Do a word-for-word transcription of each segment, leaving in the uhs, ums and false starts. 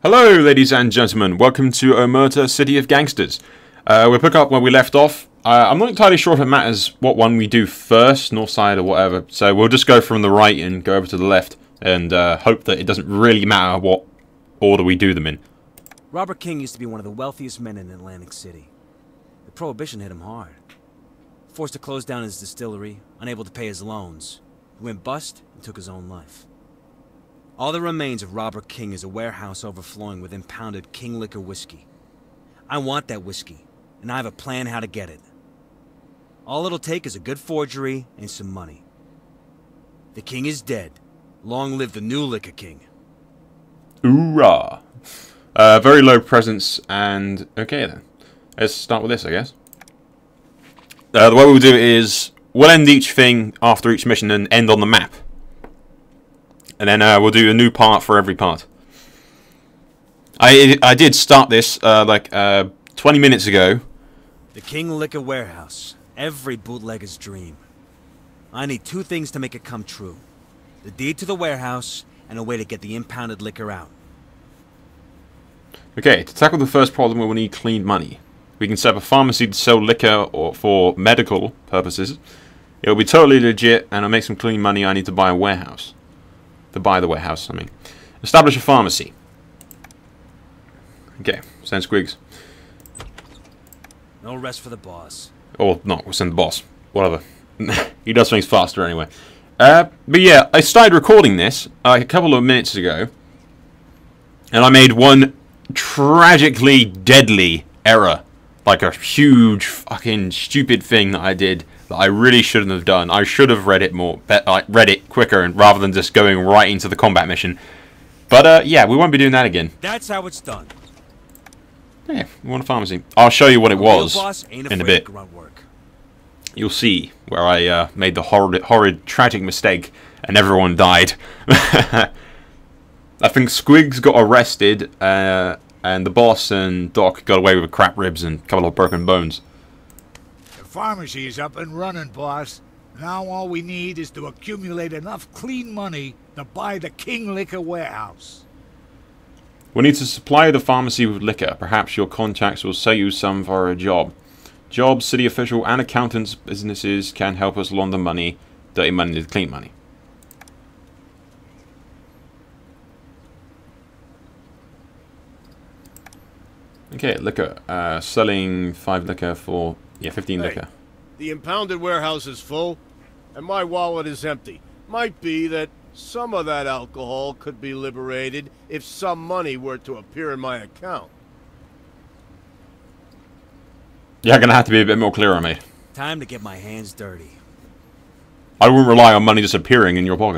Hello, ladies and gentlemen. Welcome to Omerta, City of Gangsters. Uh, we'll pick up where we left off. Uh, I'm not entirely sure if it matters what one we do first, north side or whatever. So we'll just go from the right and go over to the left and uh, hope that it doesn't really matter what order we do them in. Robert King used to be one of the wealthiest men in Atlantic City. The Prohibition hit him hard. Forced to close down his distillery, unable to pay his loans. He went bust and took his own life. All that remains of Robert King is a warehouse overflowing with impounded King Liqour whiskey. I want that whiskey, and I have a plan how to get it. All it'll take is a good forgery and some money. The King is dead. Long live the new Liqour King. Hoorah! Uh, very low presence, and okay then. Let's start with this, I guess. Uh, the way we'll do it is, we'll end each thing after each mission and end on the map. And then uh, we'll do a new part for every part. I I did start this uh, like uh, twenty minutes ago. The King Liqour warehouse. Every bootlegger's dream. I need two things to make it come true. The deed to the warehouse and a way to get the impounded liquor out. Okay, to tackle the first problem, we will need clean money. We can set up a pharmacy to sell liquor or for medical purposes. It will be totally legit, and I'll make some clean money. I need to buy a warehouse. To buy the warehouse, I mean. Establish a pharmacy. Okay, send Squigs. No rest for the boss. Or not, we'll send the boss. Whatever. He does things faster anyway. Uh, but yeah, I started recording this uh, a couple of minutes ago. And I made one tragically deadly error. Like a huge fucking stupid thing that I did that I really shouldn't have done. I should have read it more, like read it quicker, and rather than just going right into the combat mission. But uh, yeah, we won't be doing that again. That's how it's done. Yeah, we want a pharmacy. I'll show you what it was in a bit. You'll see where I uh, made the horrid, horrid, tragic mistake, and everyone died. I think Squigs got arrested. Uh, And the boss and Doc got away with crap ribs and a couple of broken bones. The pharmacy is up and running, boss. Now all we need is to accumulate enough clean money to buy the King Liqour warehouse. We need to supply the pharmacy with liquor. Perhaps your contacts will sell you some for a job. Jobs, city official, and accountants' businesses can help us launder money. Dirty money to clean money. Okay, liquor. Uh, selling five liquor for, yeah, fifteen hey, liquor. The impounded warehouse is full, and my wallet is empty. Might be that some of that alcohol could be liberated if some money were to appear in my account. You're gonna have to be a bit more clear on me. Time to get my hands dirty. I wouldn't rely on money disappearing in your pocket.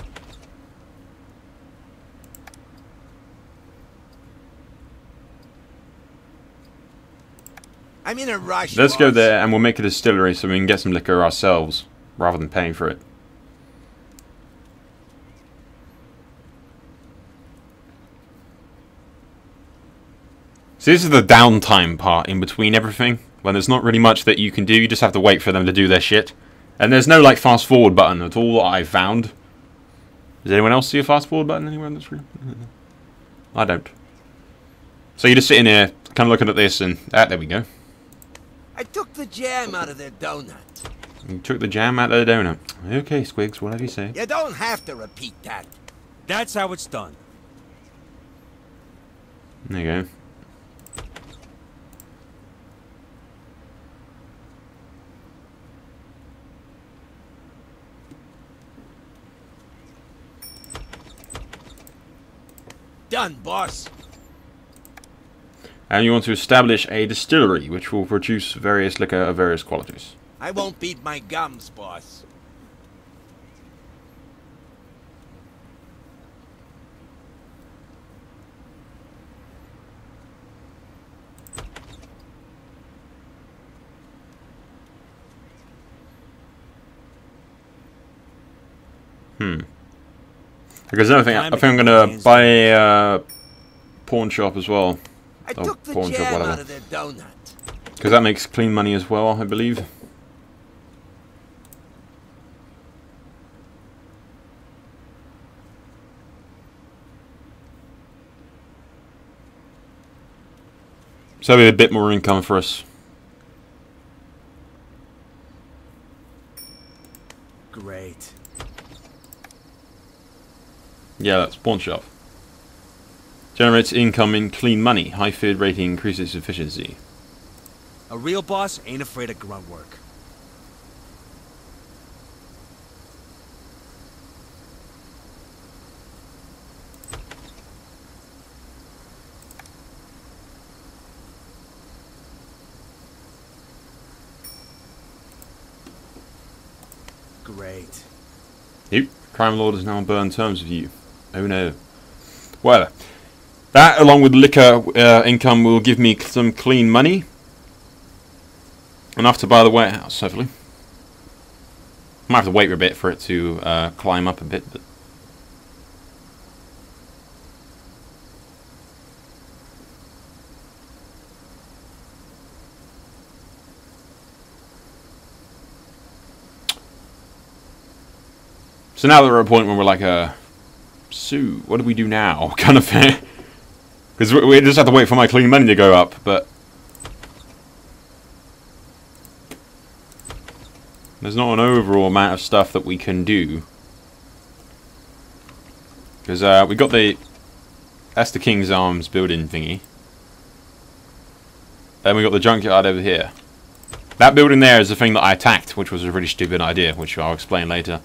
I'm in a rush. Let's boss. go there and we'll make a distillery so we can get some liquor ourselves rather than paying for it. So this is the downtime part in between everything, when there's not really much that you can do. You just have to wait for them to do their shit. And there's no like fast forward button at all that I've found. Does anyone else see a fast forward button anywhere on the screen? I don't. So you're just sitting here kind of looking at this and ah, there we go. I took the jam out of their donut. You took the jam out of the donut. Okay, Squigs, whatever you say. You don't have to repeat that. That's how it's done. There you go. Done, boss. And you want to establish a distillery, which will produce various liquor of various qualities. I won't beat my gums, boss. Hmm. Because another thing, I think I'm gonna buy a uh, pawn shop as well. I Oh, took the pawn shop, jam whatever. out of their donut. Because that makes clean money as well, I believe. So that'll be a bit more income for us. Great. Yeah, that's pawn shop. Generates income in clean money. High feed rating increases efficiency. A real boss ain't afraid of grunt work. Great. Yep. Crime Lord has now burned terms with you. Oh no. Well, that along with liquor uh, income will give me some clean money. Enough to buy the warehouse, hopefully. Might have to wait a bit for it to uh, climb up a bit, but so now that we're at a point where we're like, uh, Sue, what do we do now? Kind of thing. Because we, we just have to wait for my clean money to go up, but there's not an overall amount of stuff that we can do. Because uh, we got the... That's the King's Arms building thingy. Then we got the junkyard over here. That building there is the thing that I attacked, which was a really stupid idea, which I'll explain later.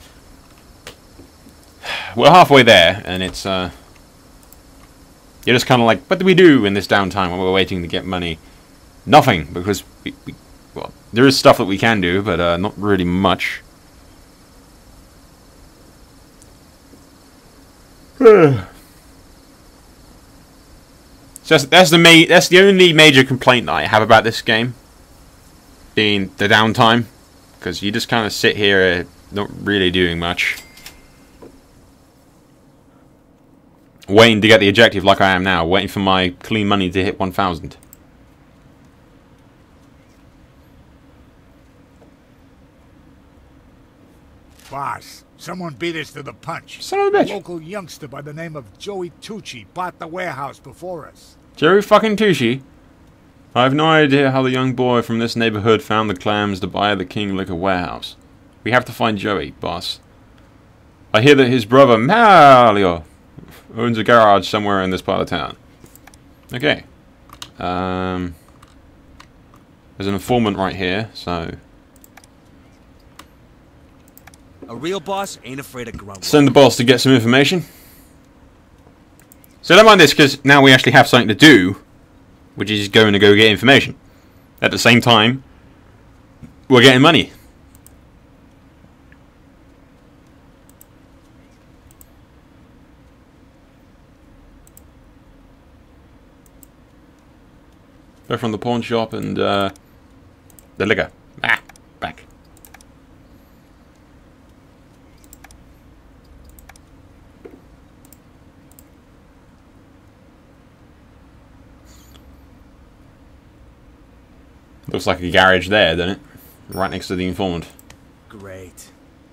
We're halfway there, and it's, uh... you're just kind of like, what do we do in this downtime when we're waiting to get money? Nothing, because we... we well, there is stuff that we can do, but uh, not really much. So that's, that's the ma that's the only major complaint that I have about this game, being the downtime, because you just kind of sit here, uh, not really doing much, waiting to get the objective like I am now, waiting for my clean money to hit one thousand. Boss, someone beat us to the punch. Son of a bitch. A local youngster by the name of Joey Tucci bought the warehouse before us. Joey fucking Tucci? I have no idea how the young boy from this neighborhood found the clams to buy the King Liquor warehouse. We have to find Joey, boss. I hear that his brother, Mario, owns a garage somewhere in this part of town. Okay. Um, there's an informant right here, so... A real boss ain't afraid of grunt work. Send the boss to get some information. So don't mind this, because now we actually have something to do, which is going to go get information. At the same time, we're getting money. Go from the pawn shop and uh, the liquor. Ah, back. Looks like a garage there, doesn't it? Right next to the informant. Great.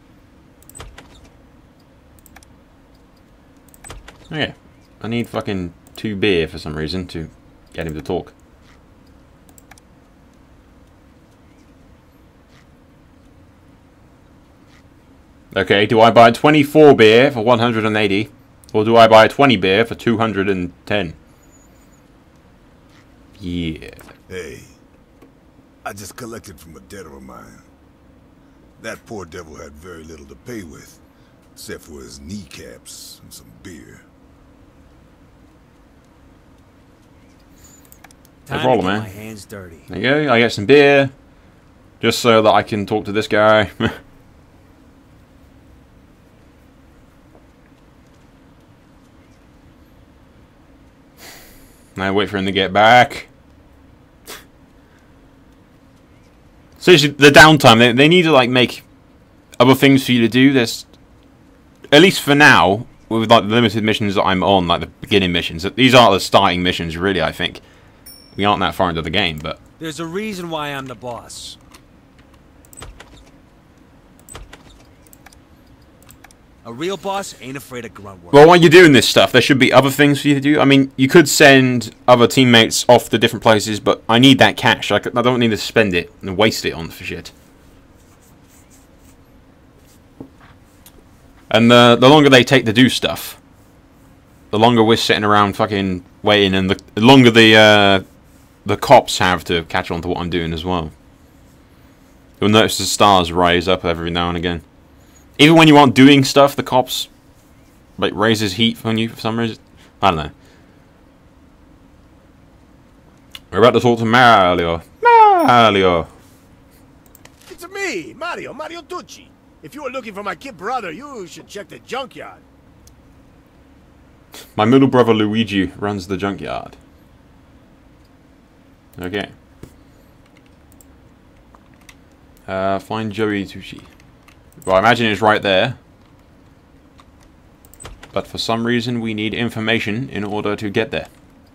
Okay. I need fucking two beer for some reason to get him to talk. Okay, do I buy twenty-four beer for one hundred eighty? Or do I buy twenty beer for two hundred ten? Yeah. Hey, I just collected from a debtor of mine. That poor devil had very little to pay with, except for his kneecaps and some beer. Time No problem, to get man. my hands dirty. There you go, I get some beer. Just so that I can talk to this guy. Now wait for him to get back. Seriously, the downtime, they, they need to like make other things for you to do. There's, at least for now, with like the limited missions that I'm on, like the beginning missions. These aren't the starting missions, really, I think. We aren't that far into the game, but... There's a reason why I'm the boss. A real boss ain't afraid of grunt work. Well, while you're doing this stuff, there should be other things for you to do. I mean, you could send other teammates off to different places, but I need that cash. I, c I don't need to spend it and waste it on for shit. And the, the longer they take to do stuff, the longer we're sitting around fucking waiting, and the, the longer the, uh, the cops have to catch on to what I'm doing as well. You'll notice the stars rise up every now and again. Even when you aren't doing stuff, the cops like raises heat on you for some reason. I don't know. We're about to talk to Mario. Mario. It's me, Mario, Mario Tucci. If you are looking for my kid brother, you should check the junkyard. My middle brother Luigi runs the junkyard. Okay. Uh, find Joey Tucci. Well, I imagine it's right there. But for some reason, we need information in order to get there.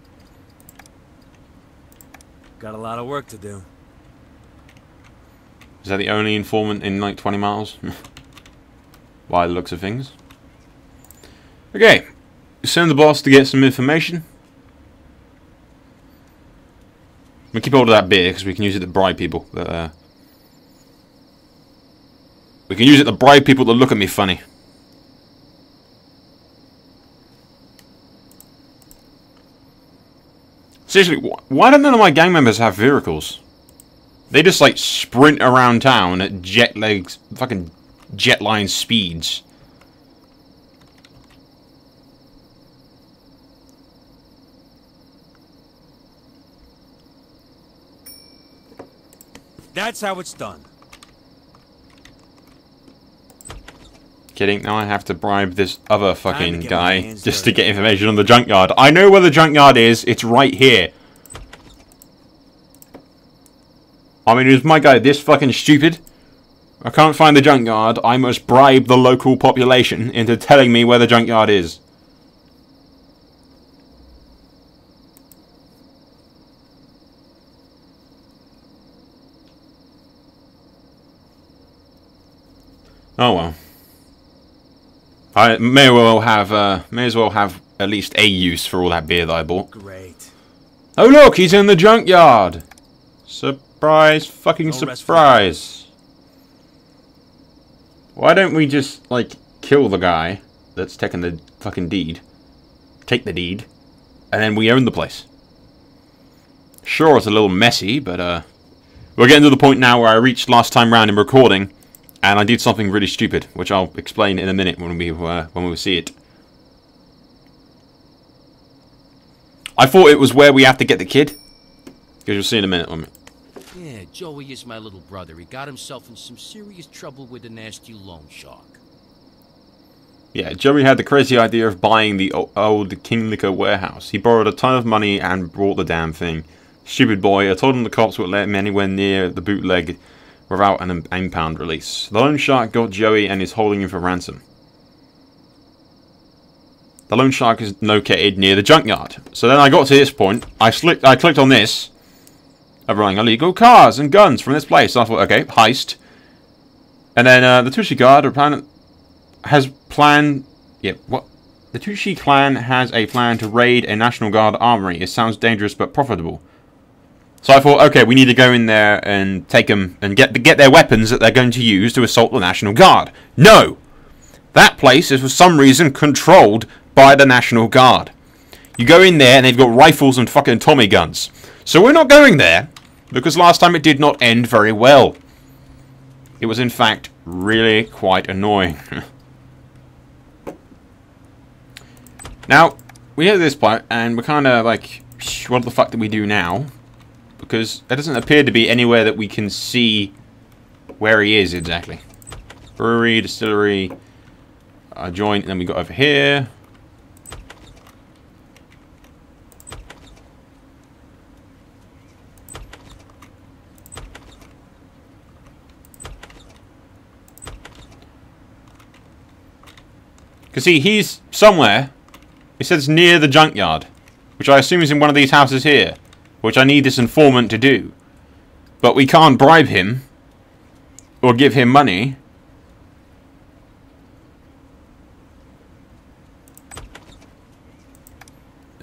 Got a lot of work to do. Is that the only informant in like twenty miles? By the looks of things. Okay. Send the boss to get some information. We keep hold of that beer because we can use it to bribe people. Uh, we can use it to bribe people to look at me funny. Seriously, why don't none of my gang members have vehicles? They just like sprint around town at jet legs, fucking jetline speeds. That's how it's done. Kidding, now I have to bribe this other fucking get my guy hands just to dirty. get information on the junkyard. I know where the junkyard is, it's right here. I mean, is my guy this fucking stupid? I can't find the junkyard, I must bribe the local population into telling me where the junkyard is. Oh well. I may well have, uh, may as well have at least a use for all that beer that I bought. Great. Oh look, he's in the junkyard! Surprise, fucking No rest for surprise. Why don't we just, like, kill the guy that's taking the fucking deed? Take the deed. And then we own the place. Sure, it's a little messy, but, uh... we're getting to the point now where I reached last time round in recording, and I did something really stupid, which I'll explain in a minute when we uh, when we see it. I thought it was where we have to get the kid, because you'll see in a minute. Let me. Yeah, Joey is my little brother. He got himself in some serious trouble with a nasty loan shark. Yeah, Joey had the crazy idea of buying the old King Liqour warehouse. He borrowed a ton of money and bought the damn thing. Stupid boy. I told him the cops wouldn't let him anywhere near the bootleg without an impound release. The loan shark got Joey and is holding him for ransom. The loan shark is located near the junkyard. So then I got to this point. I slicked. I clicked on this. Running illegal cars and guns from this place. So I thought, okay, heist. And then uh, the Tucci guard plan has planned. Yeah, what? The Tucci clan has a plan to raid a National Guard armory. It sounds dangerous but profitable. So I thought, okay, we need to go in there and take them and get get their weapons that they're going to use to assault the National Guard. No! That place is for some reason controlled by the National Guard. You go in there and they've got rifles and fucking Tommy guns. So we're not going there, because last time it did not end very well. It was in fact really quite annoying. Now, we hit this point and we're kind of like, what the fuck do we do now? Because there doesn't appear to be anywhere that we can see where he is exactly. Brewery, distillery, a joint, and then we got over here. Because see, he's somewhere. It says near the junkyard, which I assume is in one of these houses here. Which I need this informant to do. But we can't bribe him. Or give him money.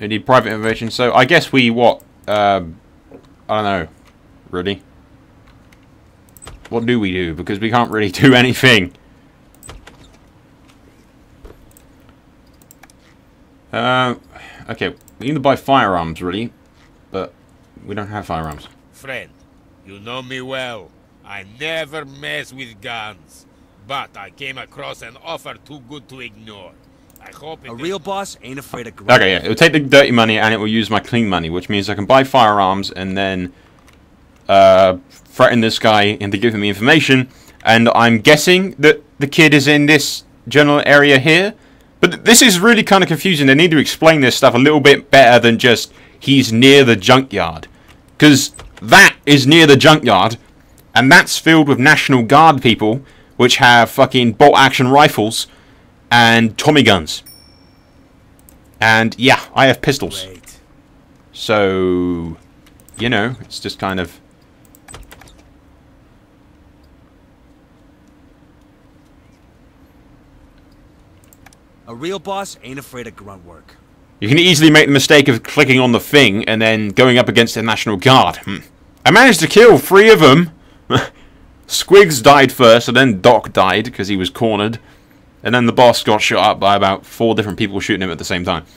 We need private information. So I guess we what? Um, I don't know. Really? What do we do? Because we can't really do anything. Uh, okay, we need to buy firearms, really, but we don't have firearms. Friend, you know me well. I never mess with guns, but I came across an offer too good to ignore. I hope it A real boss ain't afraid of grunt. Okay, yeah, it will take the dirty money and it will use my clean money, which means I can buy firearms and then uh, threaten this guy into giving me information. And I'm guessing that the kid is in this general area here. But this is really kind of confusing. They need to explain this stuff a little bit better than just he's near the junkyard. Because that is near the junkyard, and that's filled with National Guard people, which have fucking bolt-action rifles and Tommy guns. And yeah, I have pistols. Great. So, you know, it's just kind of... A real boss ain't afraid of grunt work. You can easily make the mistake of clicking on the thing and then going up against the National Guard. Hmm. I managed to kill three of them. Squigs died first, and then Doc died because he was cornered. And then the boss got shot up by about four different people shooting him at the same time.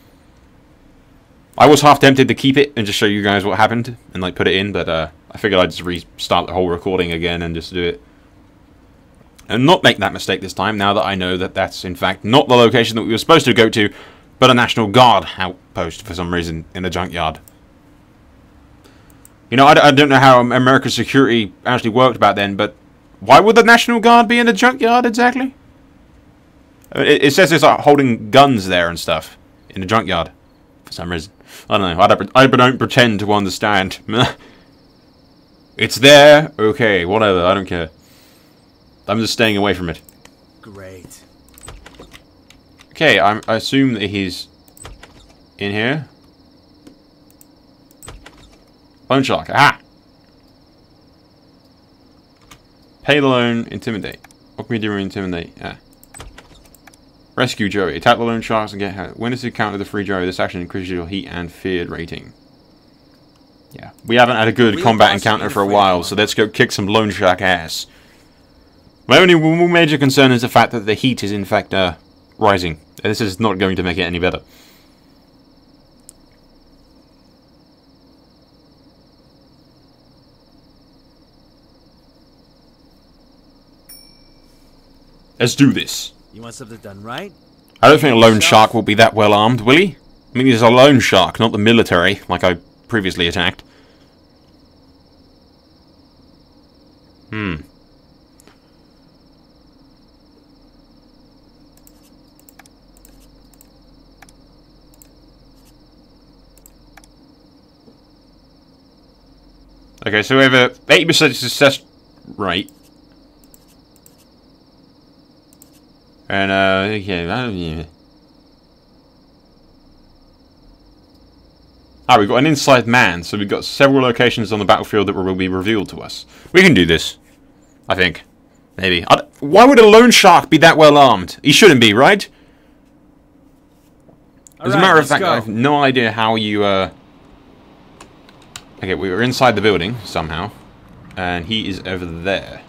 I was half tempted to keep it and just show you guys what happened and like put it in, but uh, I figured I'd just restart the whole recording again and just do it. And not make that mistake this time, now that I know that that's, in fact, not the location that we were supposed to go to, but a National Guard outpost, for some reason, in a junkyard. You know, I, I don't know how American security actually worked back then, but why would the National Guard be in a junkyard, exactly? It, it says it's like holding guns there and stuff, in a junkyard, for some reason. I don't know, I don't, I don't pretend to understand. It's there, okay, whatever, I don't care. I'm just staying away from it. Great. Okay, I'm, I assume that he's in here. Loan shark, aha! Pay the loan, intimidate. What can we do to intimidate? Yeah. Rescue Joey. Attack the loan sharks and get hurt. When is it counter the free Joey? This action increases your heat and feared rating. Yeah. We haven't had a good Real combat boss encounter ain't for a afraid while, of so let's go kick some loan shark ass. My only major concern is the fact that the heat is in fact uh, rising. This is not going to make it any better. Let's do this. You want something done right? I don't think a loan shark will be that well armed, will he? I mean, he's a loan shark, not the military, like I previously attacked. Hmm. Okay, so we have a eighty percent success rate. And, uh, okay, uh, yeah. Ah, we've got an inside man, so we've got several locations on the battlefield that will be revealed to us. We can do this. I think. Maybe. I Why would a loan shark be that well armed? He shouldn't be, right? As a matter of fact, I have no idea how you, uh... Okay, we were inside the building, somehow. And he is over there.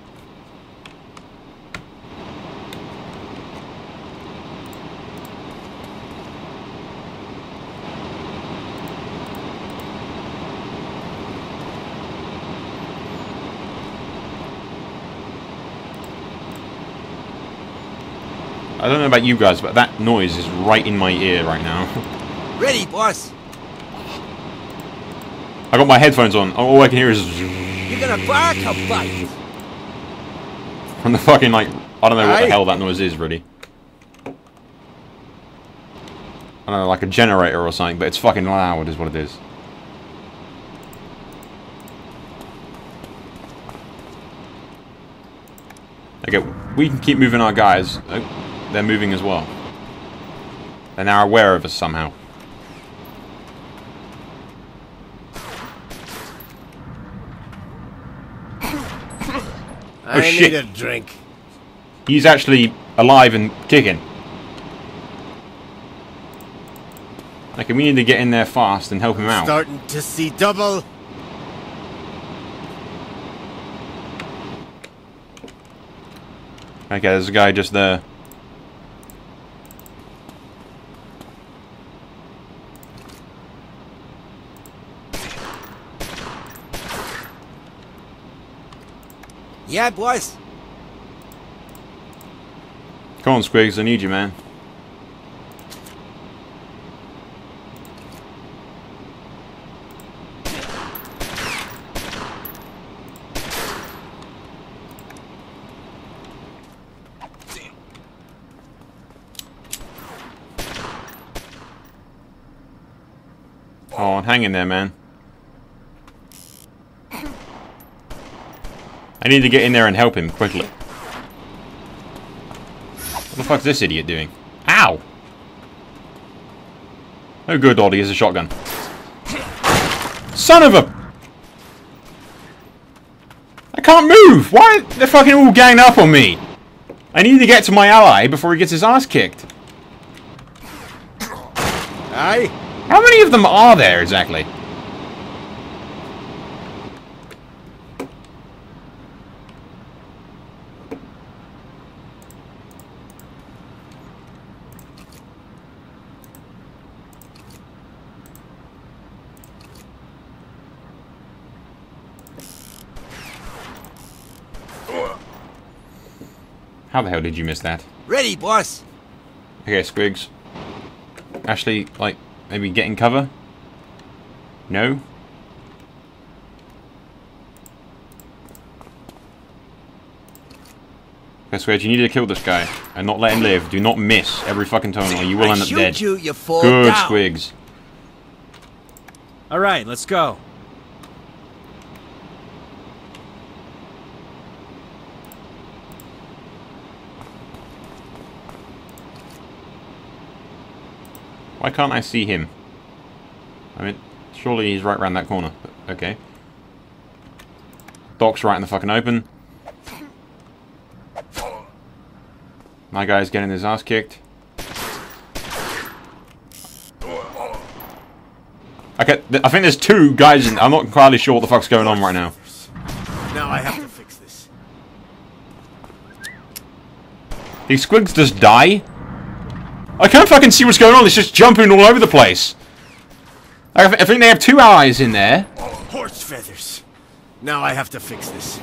I don't know about you guys, but that noise is right in my ear right now. Ready, boss. I got my headphones on. All I can hear is... You're gonna bark a bite. From the fucking, like... I don't know what the hell that noise is, really. I don't know, like a generator or something, but it's fucking loud is what it is. Okay, we can keep moving our guys. Oh. They're moving as well. They're now aware of us somehow. I Oh, need shit. a drink. He's actually alive and kicking. Okay, second. We need to get in there fast and help him out. Starting to see double. Okay, there's a guy just there. Yeah, boys. Come on, Squigs, I need you, man. Come on, hang in there, man. I need to get in there and help him quickly. What the fuck's this idiot doing? Ow! Oh good, Oddie, he has a shotgun. Son of a... I can't move! Why? They're fucking all ganged up on me! I need to get to my ally before he gets his ass kicked. Aye? How many of them are there, exactly? How the hell did you miss that? Ready, boss. Okay, Squigs. Actually, like, maybe get in cover? No? Okay, Squigs, you need to kill this guy and not let him live. Do not miss every fucking time or you will I end up shoot dead. you, you fall Good, down. Squigs. All right, let's go. Why can't I see him? I mean, surely he's right around that corner. But okay. Doc's right in the fucking open. My guy's getting his ass kicked. Okay, th I think there's two guys in... I'm not entirely sure what the fuck's going on right now. Now I have to fix this. These squigs just die? I can't fucking see what's going on. It's just jumping all over the place. I, th I think they have two allies in there. Horse feathers. Now I have to fix this.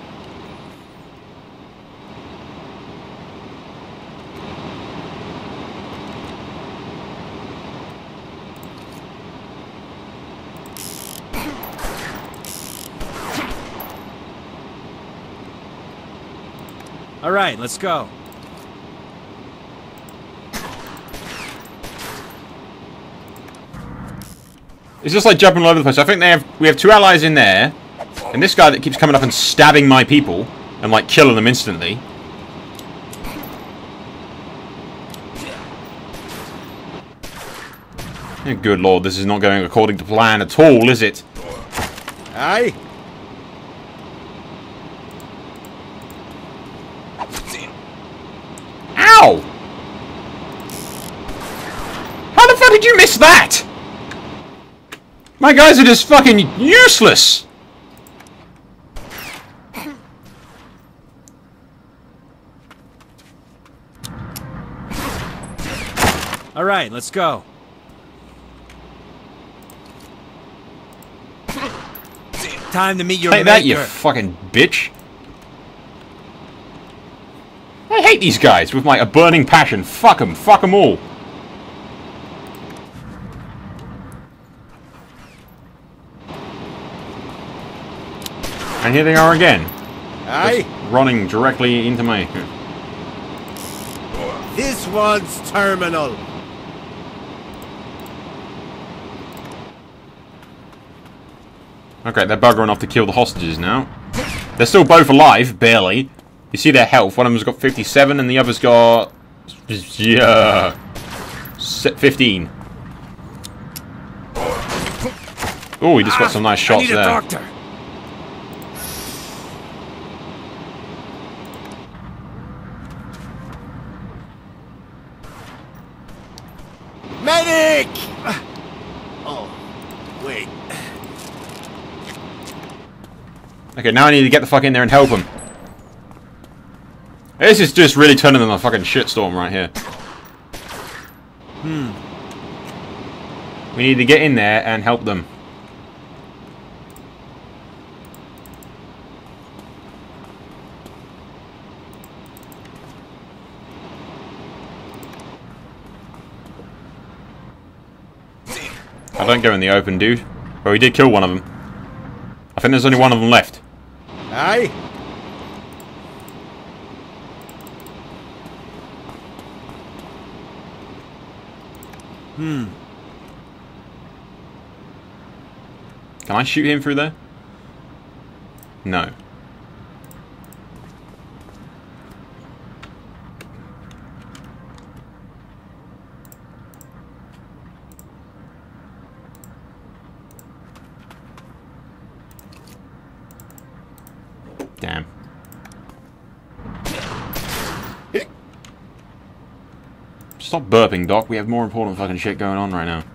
All right, let's go. It's just like jumping all over the place. I think they have we have two allies in there, and this guy that keeps coming up and stabbing my people and like killing them instantly. Oh, good lord, this is not going according to plan at all, is it? Aye. Ow! How the fuck did you miss that? My guys are just fucking useless! All right, let's go. Time to meet your Take that, you maker. fucking bitch. I hate these guys with my a burning passion. Fuck them. Fuck them all. And here they are again. Aye. Just running directly into my... This one's terminal. Okay, they're buggering off to kill the hostages now. They're still both alive, barely. You see their health. One of them's got fifty-seven and the other's got... Yeah... fifteen. Oh, he just got some nice shots I need a there. doctor. Medic! Wait. Okay, now I need to get the fuck in there and help him. This is just really turning into a fucking shitstorm right here. Hmm. We need to get in there and help them. I don't go in the open, dude. Well, we did kill one of them. I think there's only one of them left. Aye? Hmm. Can I shoot him through there? No. Damn. Stop burping, Doc. We have more important fucking shit going on right now.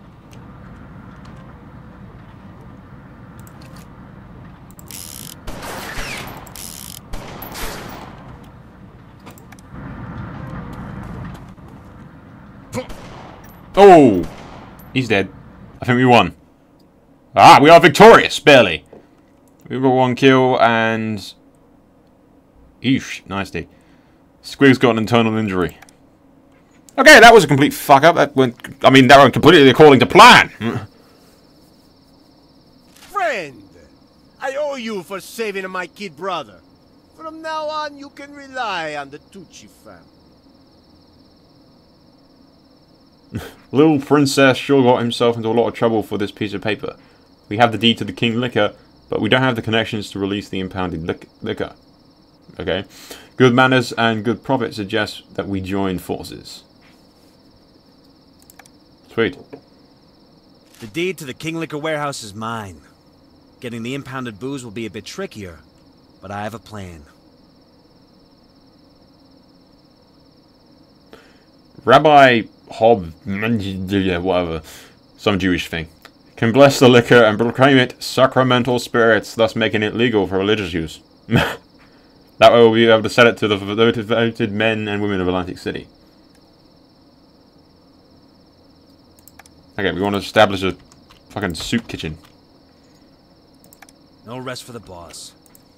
Oh! He's dead. I think we won. Ah, we are victorious, barely. We've got one kill and... Eesh, nasty. Squig's got an internal injury. Okay, that was a complete fuck up. That went... I mean, that went completely according to plan. Friend! I owe you for saving my kid brother. From now on, you can rely on the Tucci family. Little Princess sure got himself into a lot of trouble for this piece of paper. We have the deed to the King Liqour, but we don't have the connections to release the impounded li liquor. Okay. Good manners and good profit suggest that we join forces. Sweet. The deed to the King Liquor warehouse is mine. Getting the impounded booze will be a bit trickier, but I have a plan. Rabbi Hob, whatever, some Jewish thing, can bless the liquor and proclaim it sacramental spirits, thus making it legal for religious use. That way we'll be able to sell it to the devoted, devoted men and women of Atlantic City. Okay, we want to establish a fucking soup kitchen. No rest for the boss.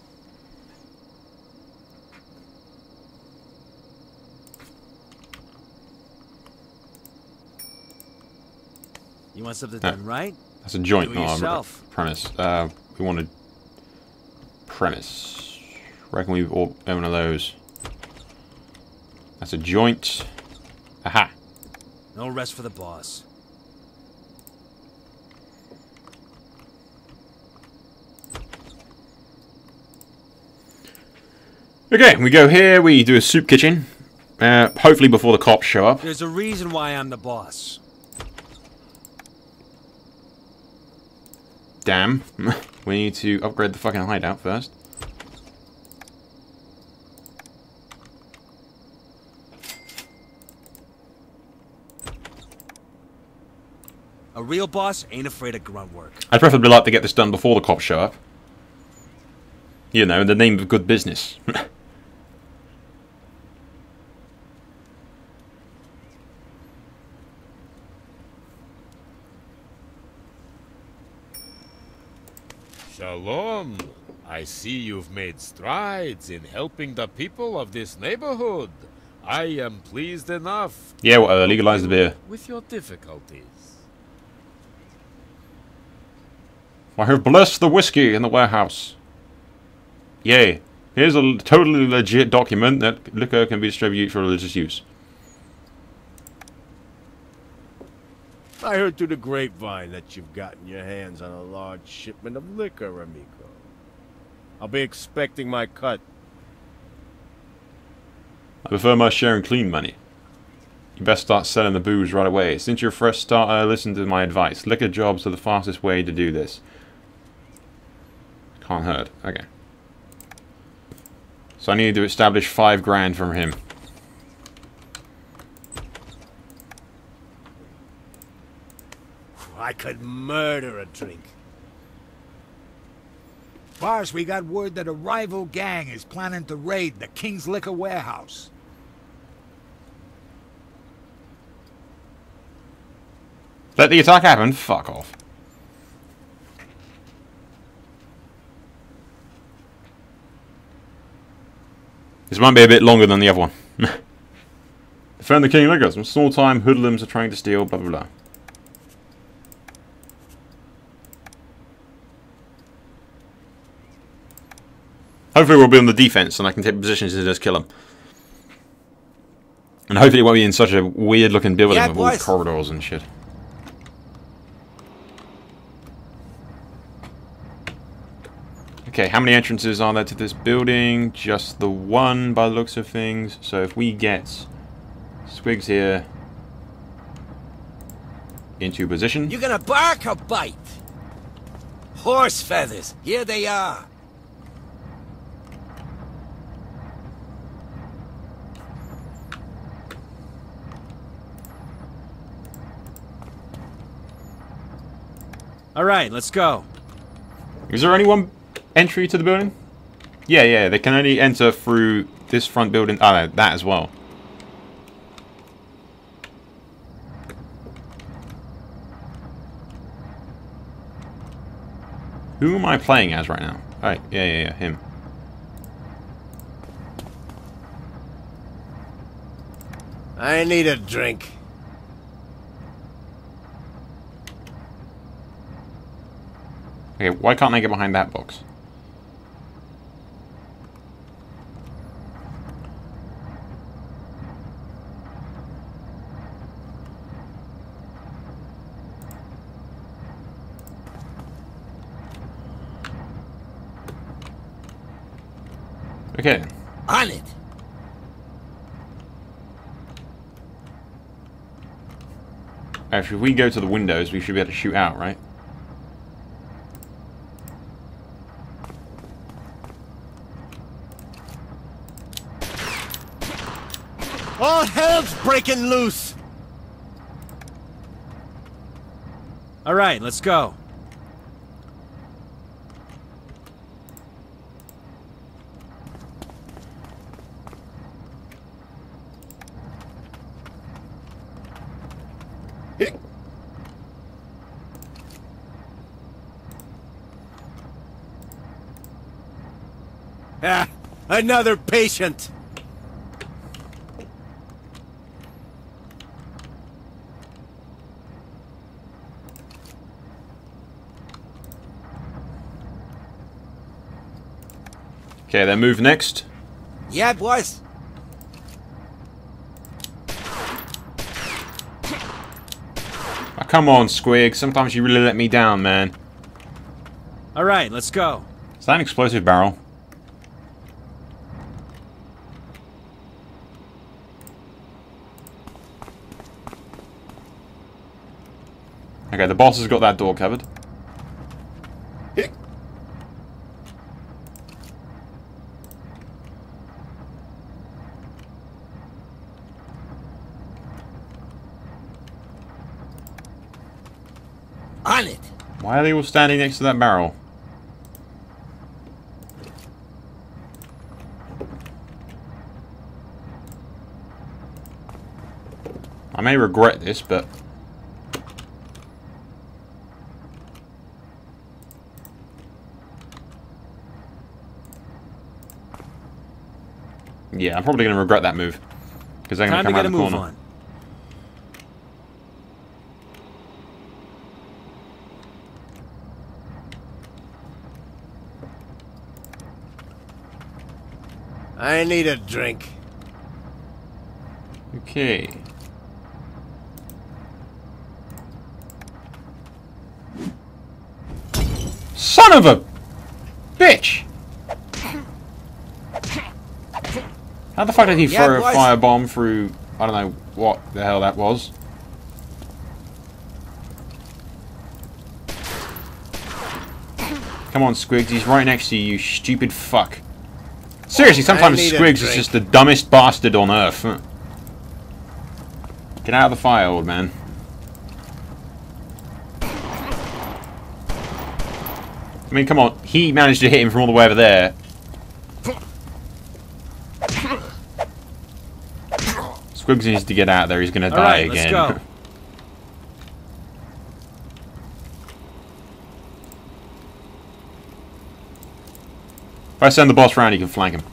You want something No. done right? That's a joint, Do it not a yourself. premise. Uh, we wanted premise. Reckon we all own one of those. That's a joint. Aha. No rest for the boss. Okay, we go here, we do a soup kitchen. Uh, hopefully before the cops show up. There's a reason why I'm the boss. Damn. We need to upgrade the fucking hideout first. A real boss ain't afraid of grunt work. I'd preferably like to get this done before the cops show up. You know, in the name of good business. Shalom. I see you've made strides in helping the people of this neighborhood. I am pleased enough. Yeah, well, uh, legalize the beer. With your difficulties. I have blessed the whiskey in the warehouse. Yay. Here's a totally legit document that liquor can be distributed for religious use. I heard through the grapevine that you've gotten your hands on a large shipment of liquor, amigo. I'll be expecting my cut. I prefer my share in clean money. You best start selling the booze right away. Since you're a fresh starter, listen to my advice. Liquor jobs are the fastest way to do this. Can't hurt. Okay. So I need to establish five grand from him. I I could murder a drink. Boss, we got word that a rival gang is planning to raid the King's Liquor warehouse. Let the attack happen? Fuck off. This might be a bit longer than the other one. Defend the King Liquor. Some small-time hoodlums are trying to steal, blah, blah, blah. Hopefully we'll be on the defense and I can take positions to just kill them. And hopefully it won't be in such a weird-looking building Yeah, with all boys. corridors and shit. Okay, how many entrances are there to this building? Just the one by the looks of things. So if we get Squigs here into position. You gonna bark or bite? Horse feathers. Here they are. All right, let's go. Is there only one entry to the building? Yeah, yeah, they can only enter through this front building. Oh, no, that as well. Who am I playing as right now? Alright, yeah, yeah, yeah, him. I need a drink. Okay, why can't I get behind that box? Okay. On it. Actually, if we go to the windows, we should be able to shoot out, right? All hell's breaking loose! All right, let's go. Ah, another patient! Okay, then move next. Yeah, boys. Oh, come on, Squig. Sometimes you really let me down, man. All right, let's go. Is that an explosive barrel? Okay, the boss has got that door covered. On it. Why are they all standing next to that barrel? I may regret this, but... yeah, I'm probably going to regret that move. Because they're going Time to to come get around a the move corner. on. I need a drink. Okay. Son of a bitch! How the fuck did he Yeah, throw a boys. firebomb through... I don't know what the hell that was. Come on, Squigs, he's right next to you, you stupid fuck. Seriously, sometimes need a Squigs is drink. just the dumbest bastard on earth. Get out of the fire, old man. I mean, come on. He managed to hit him from all the way over there. Squigs needs to get out of there. He's going to die right, again. Let's go. If I send the boss round, he can flank him.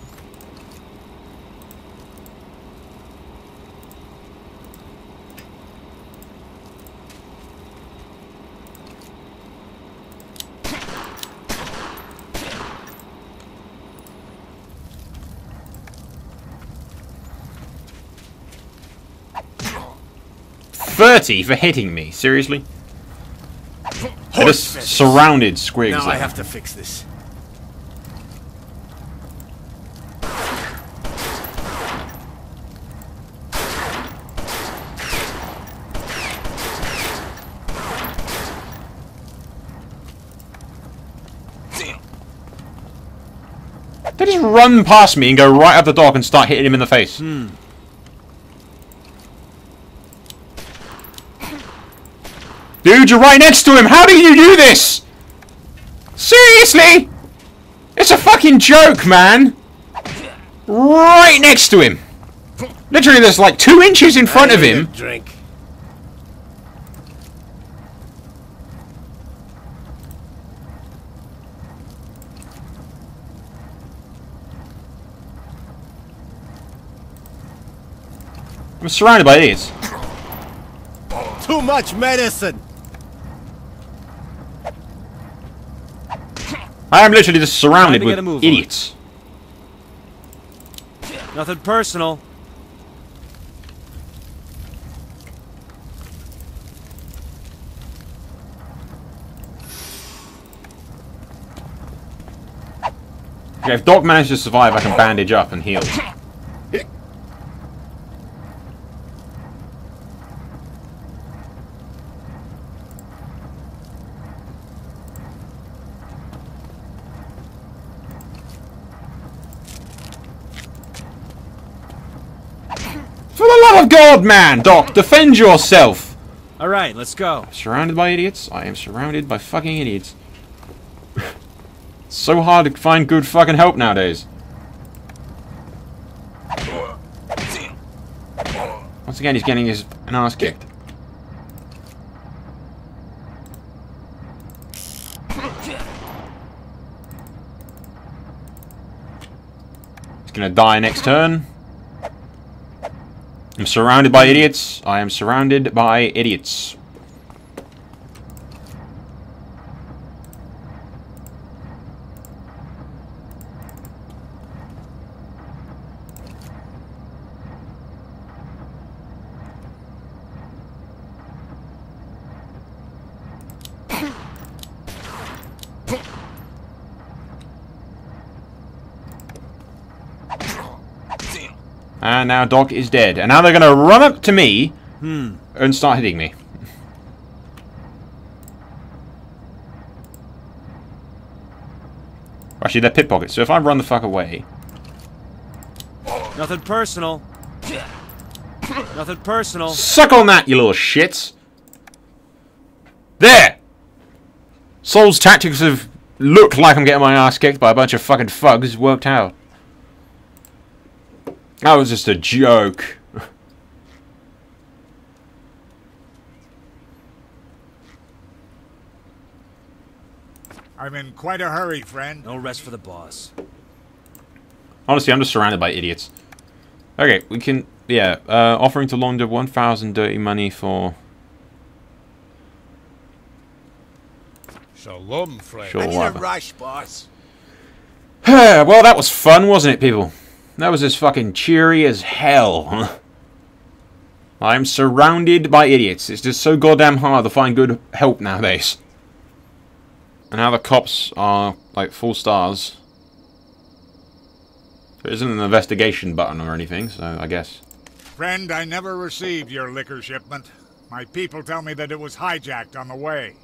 thirty for hitting me? Seriously? I just surrounded Squigs. Now there. I have to fix this. They just run past me and go right up the dock and start hitting him in the face. Hmm. Dude, you're right next to him! How do you do this? Seriously? It's a fucking joke, man! Right next to him! Literally, there's like two inches in front of him. Drink. I'm surrounded by idiots. Too much medicine! I am literally just surrounded Time to with get a move on. idiots. Nothing personal. Okay, if Doc manages to survive, I can bandage up and heal. For the love of God, man! Doc, defend yourself! Alright, let's go. Surrounded by idiots? I am surrounded by fucking idiots. It's so hard to find good fucking help nowadays. Once again, he's getting his an ass kicked. He's gonna die next turn. I'm surrounded by idiots. I am surrounded by idiots. And now Doc is dead. And now they're going to run up to me Hmm. and start hitting me. Actually, they're pickpockets, so if I run the fuck away... Nothing personal. Nothing personal. Suck on that, you little shits! There! Soul's tactics have looked like I'm getting my ass kicked by a bunch of fucking thugs worked out. That was just a joke. I'm in quite a hurry, friend. No rest for the boss. Honestly, I'm just surrounded by idiots. Okay, we can... Yeah, uh, offering to launder one thousand dirty money for... Shalom, friend. Sure, I need whatever. a rush, boss. Well, that was fun, wasn't it, people? That was as fucking cheery as hell. I'm surrounded by idiots. It's just so goddamn hard to find good help nowadays. And now the cops are, like, full stars. There isn't an investigation button or anything, so I guess. Friend, I never received your liquor shipment. My people tell me that it was hijacked on the way.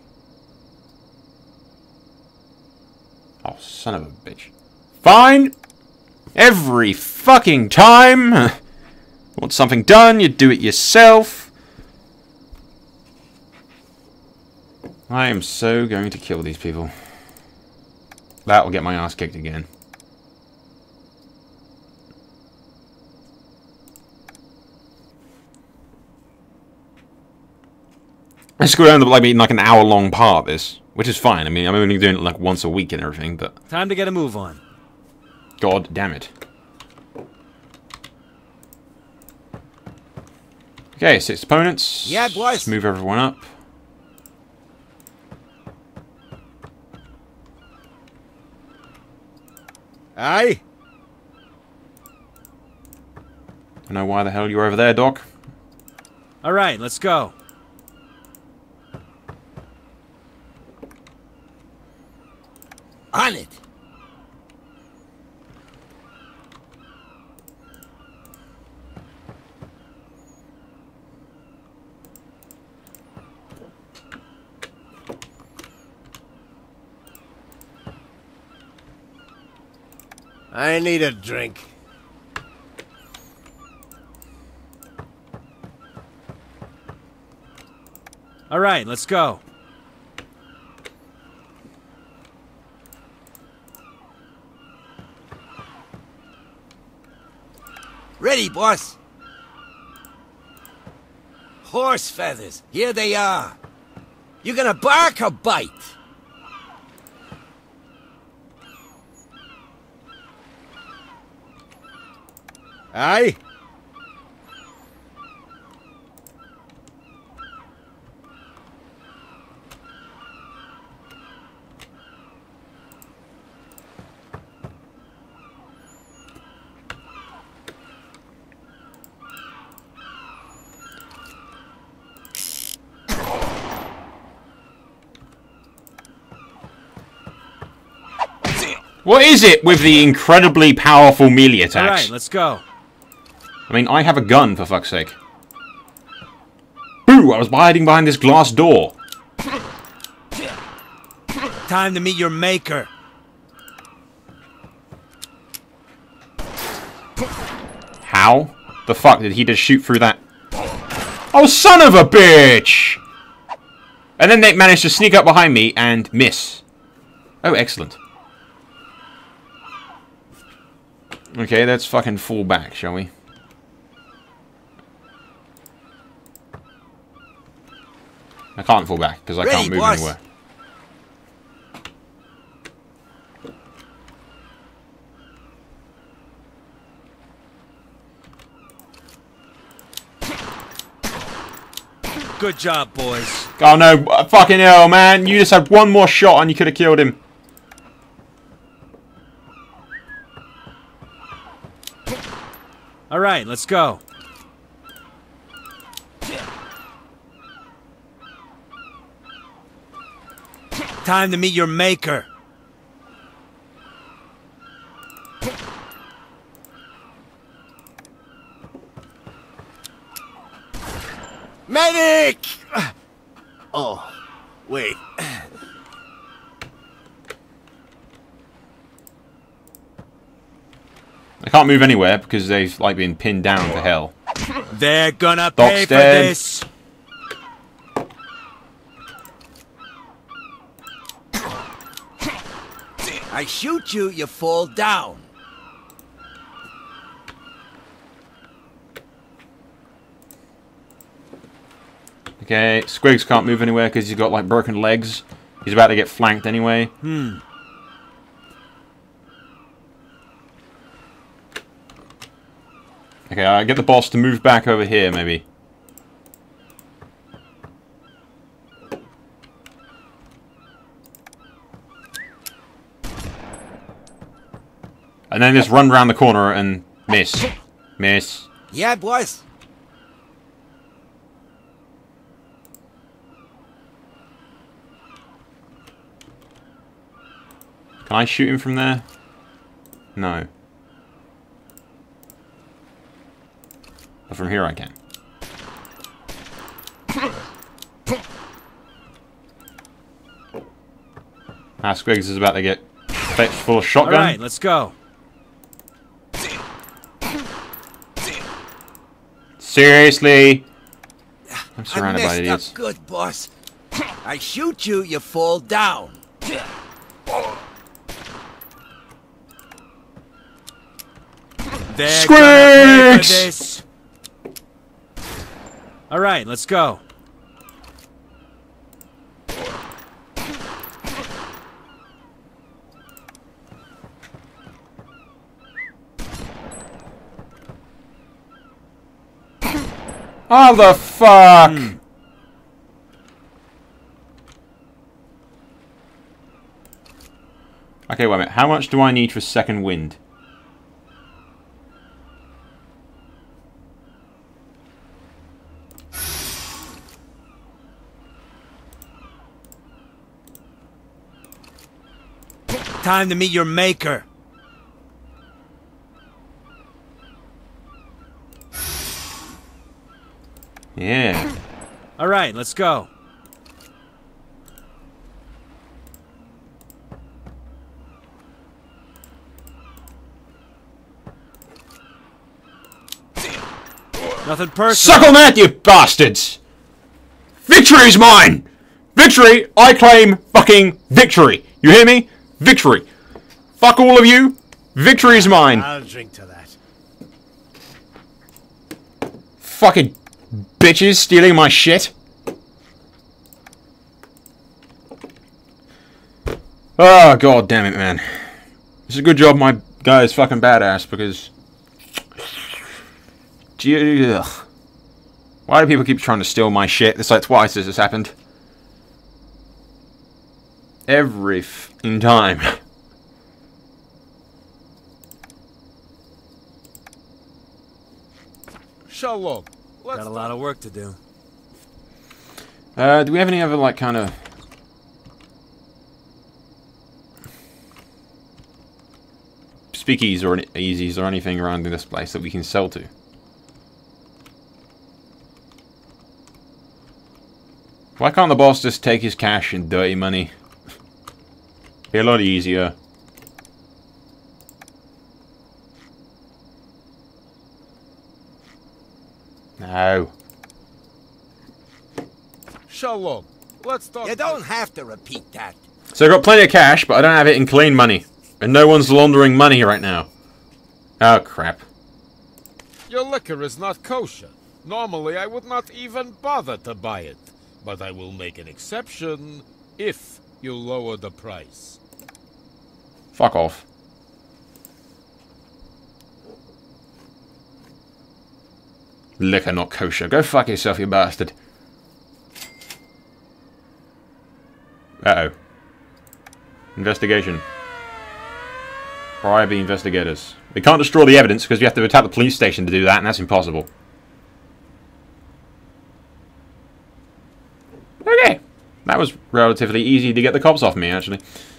Oh, son of a bitch. Fine! Every fucking time! Want something done, you do it yourself. I am so going to kill these people. That'll get my ass kicked again. This could end up like being like an hour long part, this. Which is fine. I mean, I'm only doing it like once a week and everything, but... Time to get a move on. God damn it. Okay, six opponents. Yeah, boys. Let's move everyone up. Aye? I don't know why the hell you're over there, Doc. Alright, let's go. On it. I need a drink. Alright, let's go. Ready, boss. Horse feathers. Here they are. You gonna bark or bite? Aye? What is it with the incredibly powerful melee attacks? Alright, let's go. I mean, I have a gun, for fuck's sake. Boo! I was hiding behind this glass door. Time to meet your maker. How the fuck did he just shoot through that? Oh, son of a bitch! And then they managed to sneak up behind me and miss. Oh, excellent. Okay, let's fucking fall back, shall we? I can't fall back, because I Ready, can't move boss. anywhere. Good job, boys. Oh no, fucking hell, man. You just had one more shot and you could have killed him. Alright, let's go. Time to meet your maker. Medic! Oh, wait. I can't move anywhere because they've like been pinned down to hell. They're gonna Doc's pay for dead. this. I shoot you, you fall down. Okay, Squigs can't move anywhere because he's got like broken legs. He's about to get flanked anyway. Hmm. Okay, I get the boss to move back over here, maybe. And then just run around the corner and miss. Miss. Yeah, boss. Can I shoot him from there? No. But from here I can. Ah, Squigs is about to get fetched full of shotgun. Alright, let's go. Seriously? I'm I surrounded by messed idiots. up good, boss. I shoot you, you fall down. They're gonna pay for Squeaks! this. All right, let's go. How the fuck? Hmm. Okay, wait a minute. How much do I need for second wind? Time to meet your maker. Yeah. All right, let's go. Nothing personal. Suck on that, you bastards! Victory is mine! Victory! I claim fucking victory! You hear me? Victory! Fuck all of you! Victory is mine! I'll drink to that. Fucking bitches stealing my shit! Oh, god damn it, man. It's a good job my guy is fucking badass, because... Gee, ugh. Why do people keep trying to steal my shit? It's like twice this has happened. Every f***ing time. Shalom. Let's Got a lot of work to do. Uh, do we have any other, like, kind of... speakeasies or easies or anything around this place that we can sell to? Why can't the boss just take his cash and dirty money? Be a lot easier. No. Shalom. Let's talk. You don't have to repeat that. So I've got plenty of cash, but I don't have it in clean money. And no one's laundering money right now. Oh, crap. Your liquor is not kosher. Normally, I would not even bother to buy it. But I will make an exception if you lower the price. Fuck off. Liquor not kosher. Go fuck yourself, you bastard. Uh-oh. Investigation. Bribe investigators. We can't destroy the evidence because we have to attack the police station to do that, and that's impossible. Okay. That was relatively easy to get the cops off me, actually.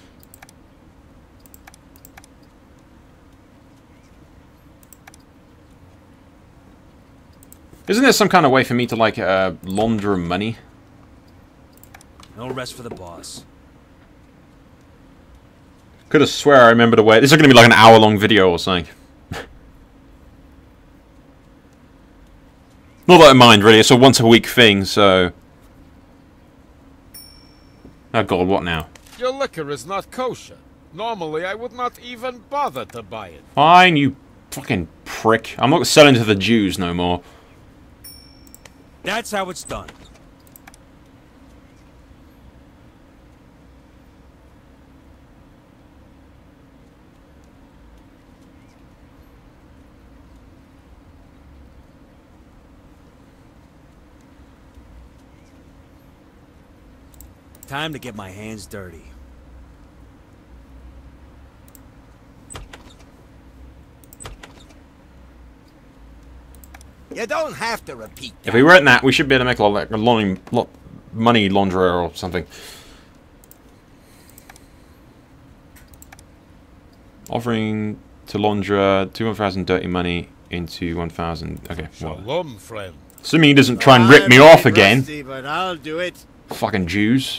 Isn't there some kind of way for me to, like, uh, launder money? No rest for the boss. Could have swear I remembered a way. This is going to be like an hour-long video or something. Not that I mind, really. It's a once-a-week thing, so... Oh god, what now? Your liquor is not kosher. Normally, I would not even bother to buy it. Fine, you fucking prick. I'm not selling to the Jews no more. That's how it's done. Time to get my hands dirty. You don't have to repeat that. If we were in that, we should be able to make a, like, a long, lot money launderer or something. Offering to launder two one thousand dirty money into one thousand. Okay, well. Shalom, friend. Assuming he doesn't try and rip me off again. Rusty, but I'll do it. Fucking Jews.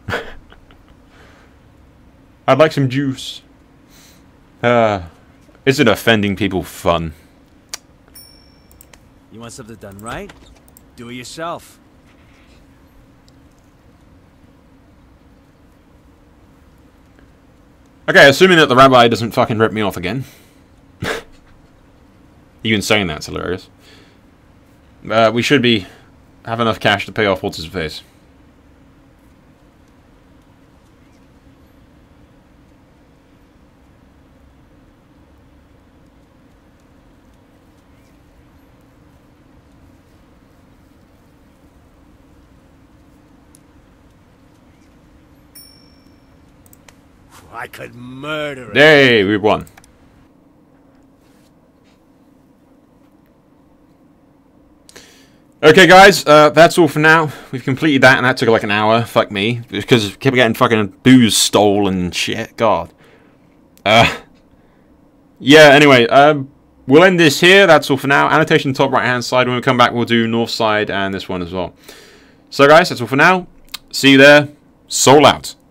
I'd like some juice. Uh, isn't offending people fun? You want something done right? Do it yourself. Okay, assuming that the rabbi doesn't fucking rip me off again. Even saying that's hilarious. Uh, we should be have enough cash to pay off what's his face. I could murder it. Hey, we won. Okay, guys, uh, that's all for now. We've completed that, and that took like an hour. Fuck me, because I kept getting fucking booze stolen and shit. God. Uh, yeah. Anyway, um, we'll end this here. That's all for now. Annotation top right hand side. When we come back, we'll do north side and this one as well. So, guys, that's all for now. See you there. Soul out.